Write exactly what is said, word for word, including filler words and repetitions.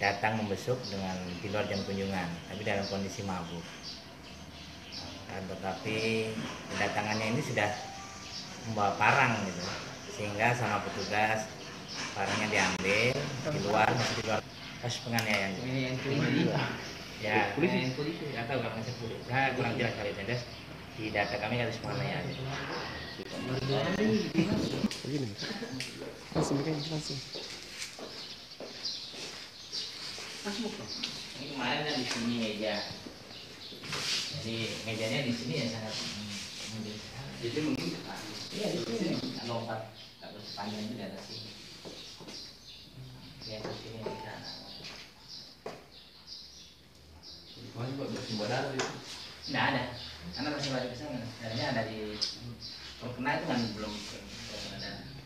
datang membesuk dengan di luar jam kunjungan, tapi dalam kondisi mabuk. Nah, tetapi kedatangannya ini sudah membawa parang gitu, sehingga sama petugas parangnya diambil di luar, masih di luar kasus penganiayaan. Ya, polisi nggak tahu kalau nggak polisi, saya kurang jelas kali itu. Di data kami kasus penganiayaan. Begini, langsung begini langsung. Ini kemarin kan di sini meja, jadi mejanya di sini ya sangat mungkin. Jadi mungkin iya di sini lompat kalau sepanjang itu di atas sini. Yang di sini di sana. Kemarin juga bersumber darah itu. Nggak ada, karena masih balik ke sana. Darahnya ada di terkena itu kan belum belum ada.